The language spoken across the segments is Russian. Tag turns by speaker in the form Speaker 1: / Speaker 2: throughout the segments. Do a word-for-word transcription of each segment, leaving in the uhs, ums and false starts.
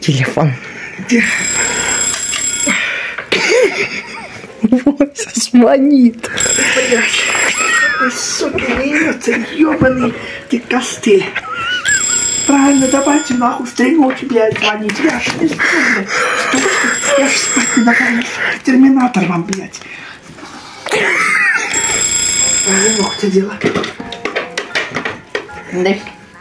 Speaker 1: телефон. Вот, звонит.
Speaker 2: Блядь, ой, сука, не имется, ёбаный ты костыль. Правильно, давайте нахуй стрельнуть, блядь, звонить. Я ж не знаю, блядь. Я ж спать не могу. Терминатор вам, блядь. Ну, что дело?
Speaker 1: Да.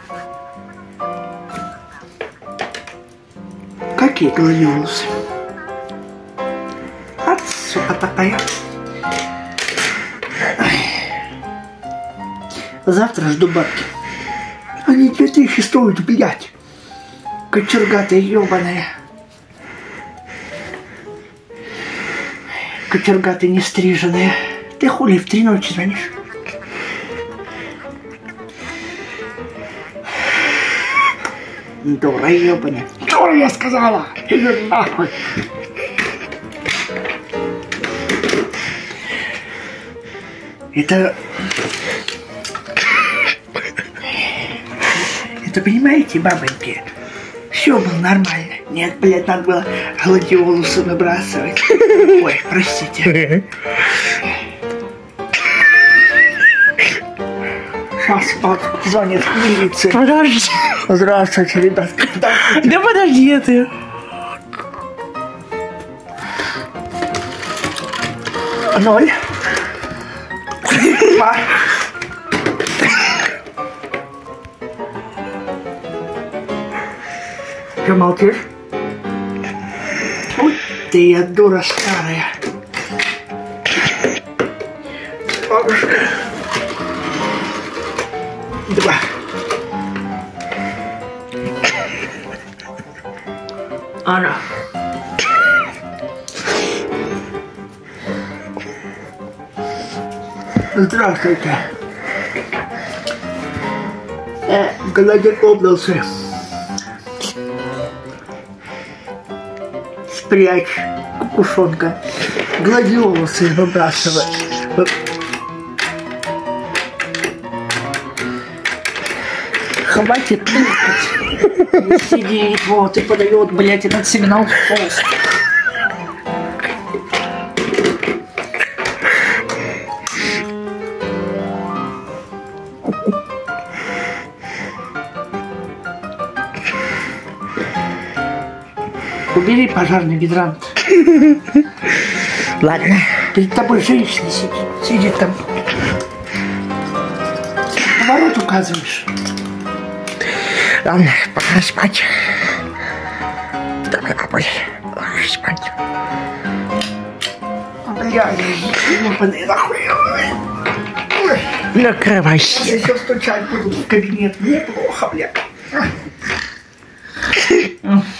Speaker 2: Какие гладиолусы? А, сука такая. Завтра жду бабки. Они две тысячи стоят, блядь. Кочергатая ебаная. Кочергатая нестриженная. Ты хули в три ночи звонишь? Дура ебаная. Дура, я сказала. Иди нахуй. Это... Это, понимаете, бабоньки, все было нормально. Нет, блядь, надо было гладиолусы выбрасывать. Ой, простите. Сейчас бабушка звонит в милицию.
Speaker 1: Подожди.
Speaker 2: Здравствуйте, ребят.
Speaker 1: Да подожди ты.
Speaker 2: Ноль. Два. Че молчишь? Ой, ты я дура старая. Бабушка. Два. Она. Здравствуйте. Э, голоден облился. Спрячь, кукушонка. Гладиолусы выбрасывай. Хватит тыкать. Сидит, вот, и подает, блядь, этот сигнал в пост. Убери пожарный гидрант.
Speaker 1: Ладно.
Speaker 2: Перед тобой женщина сидит. Сидит там. Поворот указываешь.
Speaker 1: Ладно, пора спать. Давай, обой. Ложись спать.
Speaker 2: Бля, ебаный нахуй.
Speaker 1: Накрывайся.
Speaker 2: Я еще стучать буду в кабинет. Неплохо, бля.